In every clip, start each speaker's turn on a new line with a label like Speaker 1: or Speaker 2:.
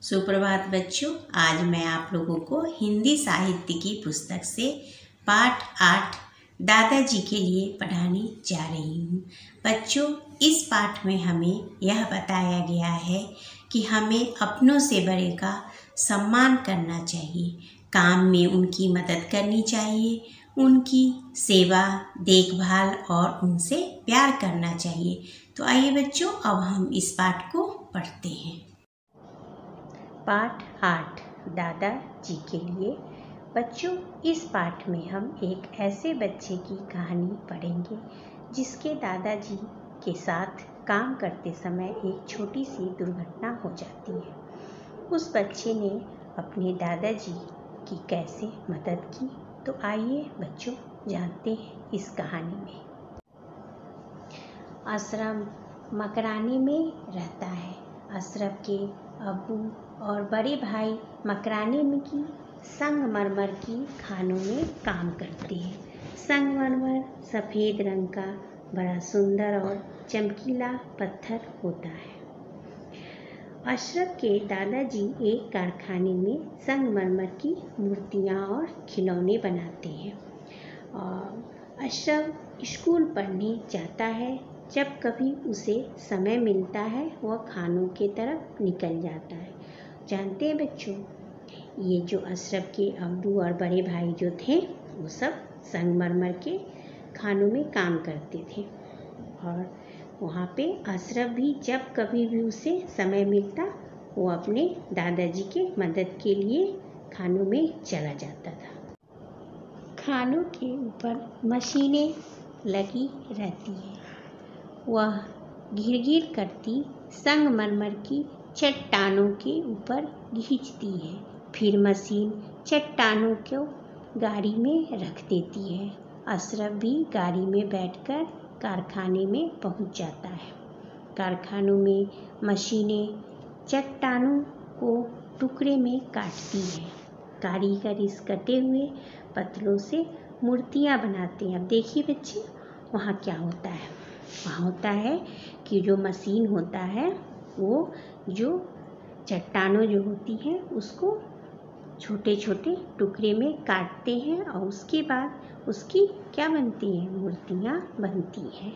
Speaker 1: सुप्रभात बच्चों, आज मैं आप लोगों को हिंदी साहित्य की पुस्तक से पाठ 8 दादाजी के लिए पढ़ाने जा रही हूँ। बच्चों, इस पाठ में हमें यह बताया गया है कि हमें अपनों से बड़े का सम्मान करना चाहिए, काम में उनकी मदद करनी चाहिए, उनकी सेवा देखभाल और उनसे प्यार करना चाहिए। तो आइए बच्चों, अब हम इस पाठ को पढ़ते हैं। पाठ 8 दादाजी के लिए। बच्चों, इस पाठ में हम एक ऐसे बच्चे की कहानी पढ़ेंगे जिसके दादाजी के साथ काम करते समय एक छोटी सी दुर्घटना हो जाती है। उस बच्चे ने अपने दादाजी की कैसे मदद की, तो आइए बच्चों जानते हैं इस कहानी में। अशरफ मकरानी में रहता है। अशरफ के अब्बू और बड़े भाई मकरानी में की संगमरमर की खानों में काम करते हैं। संगमरमर सफ़ेद रंग का बड़ा सुंदर और चमकीला पत्थर होता है। अशरफ के दादाजी एक कारखाने में संगमरमर की मूर्तियाँ और खिलौने बनाते हैं। और अशरफ स्कूल पढ़ने जाता है। जब कभी उसे समय मिलता है वह खानों के तरफ निकल जाता है। जानते हैं बच्चों, ये जो अशरफ के अब्बू और बड़े भाई जो थे वो सब संगमरमर के खानों में काम करते थे। और वहाँ पे अशरफ भी जब कभी भी उसे समय मिलता वो अपने दादाजी के मदद के लिए खानों में चला जाता था। खानों के ऊपर मशीनें लगी रहती हैं। वह घिर करती संगमरमर की चट्टानों के ऊपर खींचती है। फिर मशीन चट्टानों को गाड़ी में रख देती है। अशरफ भी गाड़ी में बैठकर कारखाने में पहुंच जाता है। कारखानों में मशीनें चट्टानों को टुकड़े में काटती हैं। कारीगर इस कटे हुए पत्थरों से मूर्तियां बनाते हैं। अब देखिए बच्चे, वहाँ क्या होता है। वहाँ होता है कि जो मशीन होता है वो जो चट्टानों जो होती हैं उसको छोटे छोटे टुकड़े में काटते हैं और उसके बाद उसकी क्या बनती है, मूर्तियाँ बनती हैं।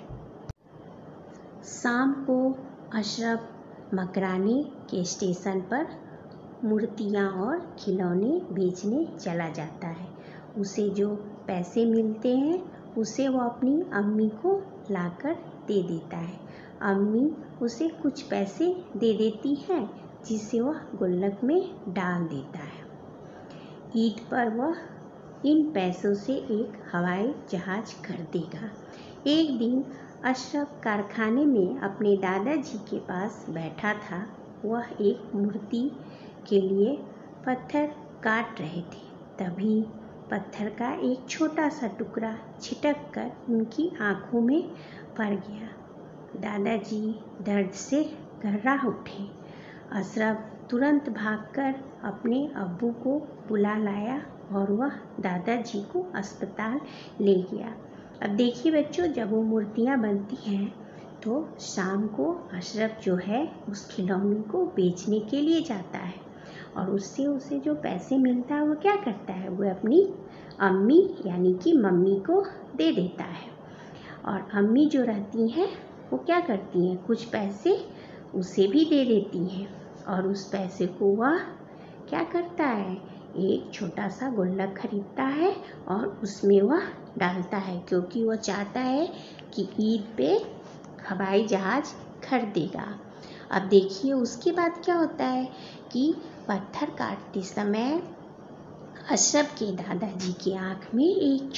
Speaker 1: शाम को अशरफ मकरानी के स्टेशन पर मूर्तियाँ और खिलौने बेचने चला जाता है। उसे जो पैसे मिलते हैं उसे वो अपनी अम्मी को लाकर दे देता है। अम्मी उसे कुछ पैसे दे देती है जिसे वह गुल्लक में डाल देता है। ईद पर वह इन पैसों से एक हवाई जहाज खरीदेगा। एक दिन अशरफ कारखाने में अपने दादाजी के पास बैठा था। वह एक मूर्ति के लिए पत्थर काट रहे थे। तभी पत्थर का एक छोटा सा टुकड़ा छिटक कर उनकी आंखों में पड़ गया। दादाजी दर्द से घर्रा उठे। अशरफ तुरंत भागकर अपने अब्बू को बुला लाया और वह दादाजी को अस्पताल ले गया। अब देखिए बच्चों, जब वो मूर्तियाँ बनती हैं तो शाम को अशरफ जो है उस खिलौने को बेचने के लिए जाता है और उससे उसे जो पैसे मिलता है वो क्या करता है, वो अपनी अम्मी यानी कि मम्मी को दे देता है। और अम्मी जो रहती हैं वो क्या करती हैं, कुछ पैसे उसे भी दे देती हैं और उस पैसे को वह क्या करता है, एक छोटा सा गुल्लक खरीदता है और उसमें वह डालता है, क्योंकि वह चाहता है कि ईद पे हवाई जहाज खरीदेगा। अब देखिए उसके बाद क्या होता है कि पत्थर काटते समय अशरफ के दादाजी की आँख में एक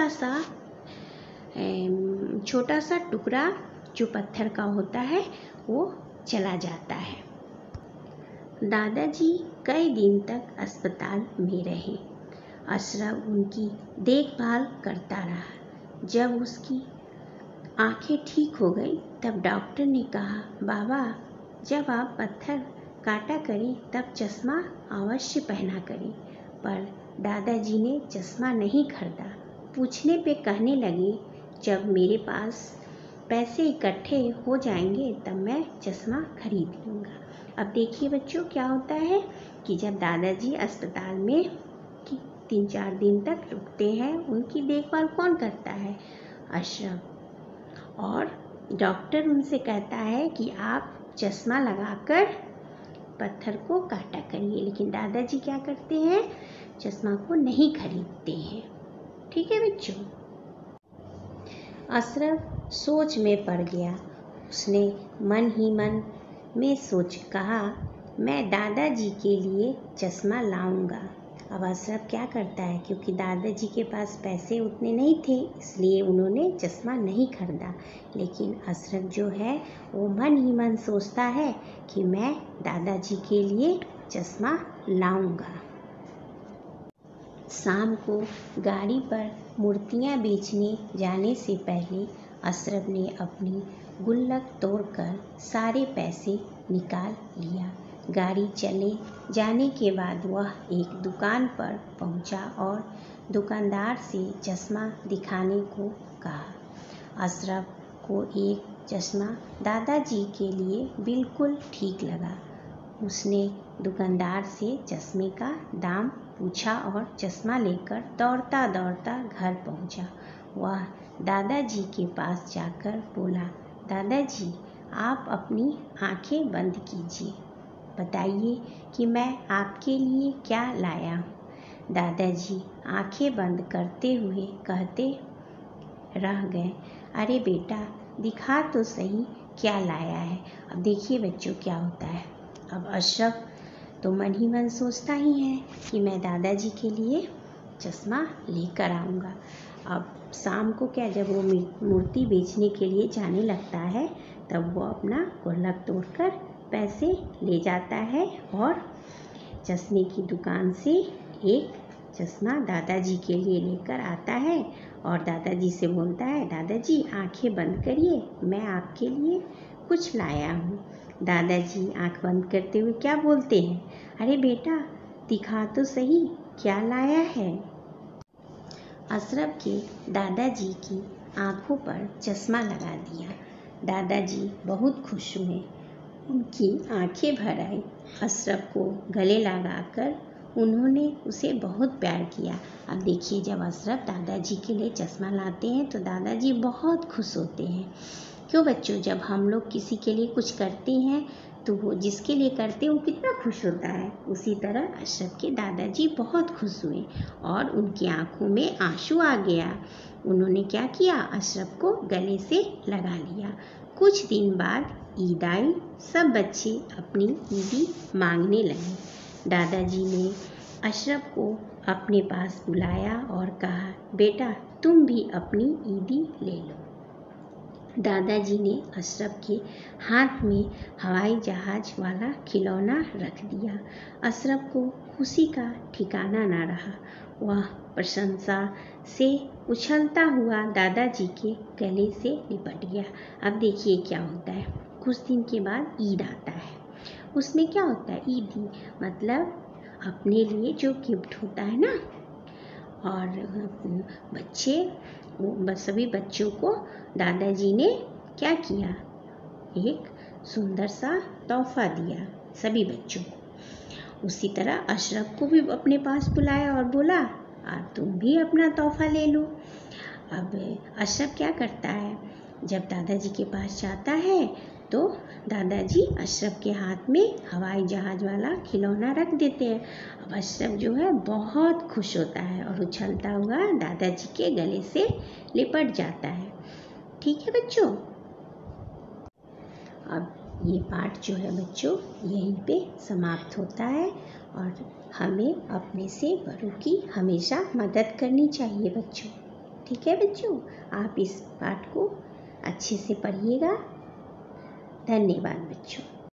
Speaker 1: छोटा सा टुकड़ा जो पत्थर का होता है वो चला जाता है। दादाजी कई दिन तक अस्पताल में रहे। अशरफ उनकी देखभाल करता रहा। जब उसकी आंखें ठीक हो गई तब डॉक्टर ने कहा, बाबा, जब आप पत्थर काटा करें तब चश्मा अवश्य पहना करें। पर दादाजी ने चश्मा नहीं खरीदा। पूछने पे कहने लगे, जब मेरे पास पैसे इकट्ठे हो जाएंगे तब मैं चश्मा खरीद लूँगा। अब देखिए बच्चों क्या होता है कि जब दादाजी अस्पताल में 3-4 दिन तक रुकते हैं, उनकी देखभाल कौन करता है? अशरफ। और डॉक्टर उनसे कहता है कि आप चश्मा लगाकर पत्थर को काटा करिए, लेकिन दादाजी क्या करते हैं? चश्मा को नहीं खरीदते हैं। ठीक है बच्चों। अशरफ सोच में पड़ गया। उसने मन ही मन में सोच कहा, मैं दादाजी के लिए चश्मा लाऊंगा। अब अशरफ क्या करता है, क्योंकि दादाजी के पास पैसे उतने नहीं थे, इसलिए उन्होंने चश्मा नहीं खरीदा। लेकिन अशरफ जो है वो मन ही मन सोचता है कि मैं दादाजी के लिए चश्मा लाऊंगा। शाम को गाड़ी पर मूर्तियाँ बेचने जाने से पहले अशरफ ने अपनी गुल्लक तोड़कर सारे पैसे निकाल लिया। गाड़ी चले जाने के बाद वह एक दुकान पर पहुंचा और दुकानदार से चश्मा दिखाने को कहा। अशरफ को एक चश्मा दादाजी के लिए बिल्कुल ठीक लगा। उसने दुकानदार से चश्मे का दाम पूछा और चश्मा लेकर दौड़ता दौड़ता घर पहुंचा। वह दादाजी के पास जाकर बोला, दादाजी आप अपनी आंखें बंद कीजिए, बताइए कि मैं आपके लिए क्या लाया हूँ। दादाजी आंखें बंद करते हुए कहते रह गए, अरे बेटा दिखा तो सही क्या लाया है। अब देखिए बच्चों क्या होता है। अब अशरफ तो मन ही मन सोचता ही है कि मैं दादाजी के लिए चश्मा लेकर आऊँगा। अब शाम को क्या, जब वो मूर्ति बेचने के लिए जाने लगता है, तब वो अपना गुल्लक तोड़कर पैसे ले जाता है और चश्मे की दुकान से एक चश्मा दादाजी के लिए लेकर आता है और दादाजी से बोलता है, दादाजी आंखें बंद करिए, मैं आपके लिए कुछ लाया हूँ। दादाजी आंख बंद करते हुए क्या बोलते हैं, अरे बेटा दिखा तो सही क्या लाया है। अशरफ के दादाजी की आंखों पर चश्मा लगा दिया। दादाजी बहुत खुश हुए, उनकी आंखें भर आई। अशरफ को गले लगाकर उन्होंने उसे बहुत प्यार किया। अब देखिए जब अशरफ दादाजी के लिए चश्मा लाते हैं तो दादाजी बहुत खुश होते हैं। क्यों बच्चों, जब हम लोग किसी के लिए कुछ करते हैं तो वो जिसके लिए करते हैं वो कितना खुश होता है। उसी तरह अशरफ के दादाजी बहुत खुश हुए और उनकी आंखों में आंसू आ गया। उन्होंने क्या किया, अशरफ को गले से लगा लिया। कुछ दिन बाद ईद आई। सब बच्चे अपनी ईदी मांगने लगे। दादाजी ने अशरफ को अपने पास बुलाया और कहा, बेटा तुम भी अपनी ईदी ले लो। दादाजी ने अशरफ के हाथ में हवाई जहाज वाला खिलौना रख दिया। अशरफ को खुशी का ठिकाना ना रहा। वह प्रशंसा से उछलता हुआ दादाजी के गले से लिपट गया। अब देखिए क्या होता है, कुछ दिन के बाद ईद आता है। उसमें क्या होता है, ईदी मतलब अपने लिए जो गिफ्ट होता है ना, और सभी बच्चों को दादाजी ने क्या किया, एक सुंदर सा तोहफा दिया सभी बच्चों को। उसी तरह अशरफ को भी अपने पास बुलाया और बोला, अब तुम भी अपना तोहफा ले लो। अब अशरफ क्या करता है, जब दादाजी के पास जाता है तो दादाजी अशरफ के हाथ में हवाई जहाज वाला खिलौना रख देते हैं। अब अशरफ जो है बहुत खुश होता है और उछलता हुआ दादाजी के गले से लिपट जाता है। ठीक है बच्चों। अब ये पाठ जो है बच्चों यहीं पे समाप्त होता है और हमें अपने से बड़ों की हमेशा मदद करनी चाहिए बच्चों। ठीक है बच्चों, आप इस पाठ को अच्छे से पढ़िएगा। धन्यवाद बच्चों।